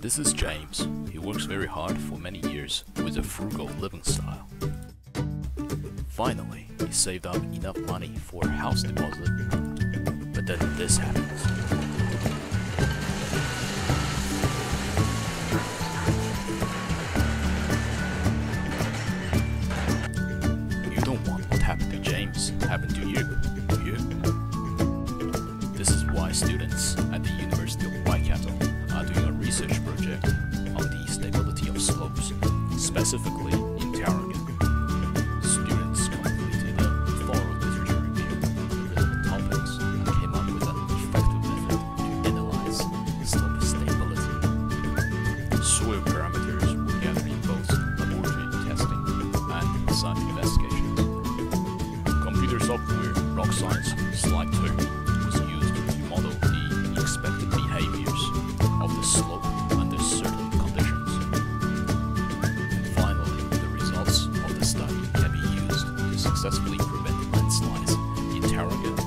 This is James. He works very hard for many years with a frugal living style. Finally, he saved up enough money for a house deposit, but then this happens. You don't want what happened to James happen to you, do you? This is why students at the University of Waikato are doing a research project on the stability of slopes, specifically in Tauranga. Students completed a thorough literature review of relevant topics and came up with an effective method to analyze slope stability. Soil parameters were gathered in both laboratory testing and site investigations. Computer software, rock science, slide 2 was used to model the expected behaviors of the slope under certain conditions. And finally, the results of the study can be used to successfully prevent landslides in Tauranga